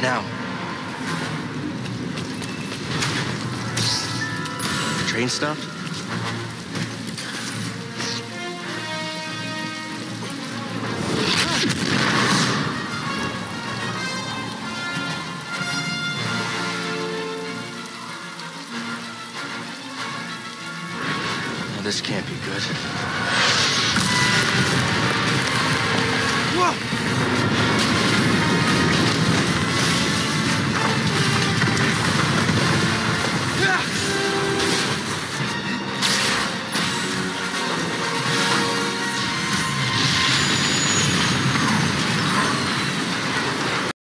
now? Train stuff? No, this can't be good. Whoa!